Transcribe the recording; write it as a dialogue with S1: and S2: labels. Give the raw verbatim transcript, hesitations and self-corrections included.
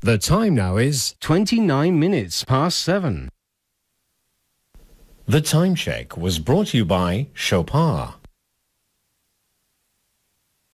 S1: The time now is twenty-nine minutes past seven.
S2: The time check was brought to you by Chopard.